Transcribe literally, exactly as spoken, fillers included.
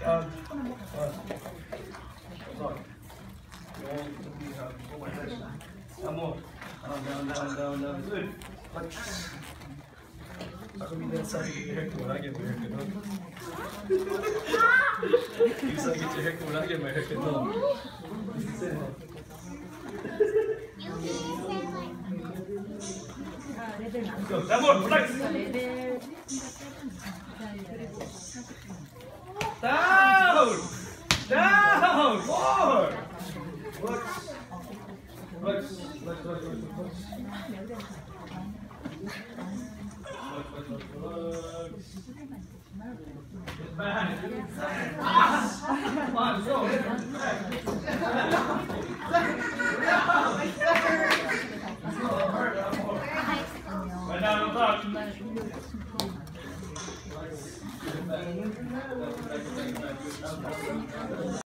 Down. One. Sorry. Go my legs. One more. Down, down, down, down, down. Good. Ako minsan sabi ko yung hair ko, wala yung hair ko doon. Yung sabi ko yung hair ko, wala yung hair ko doon. Go, one more, relax! Down! Down! More! Relax. Relax, relax, relax, relax. Come on, go. Right down on top.